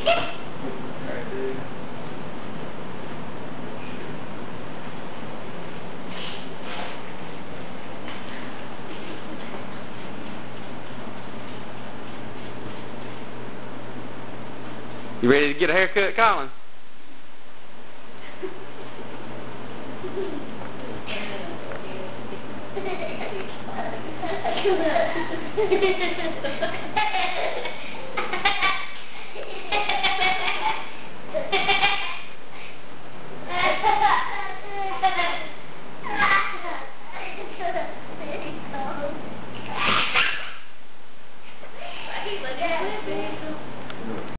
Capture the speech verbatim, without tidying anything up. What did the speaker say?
Alright, dude. You ready to get a haircut, Colin?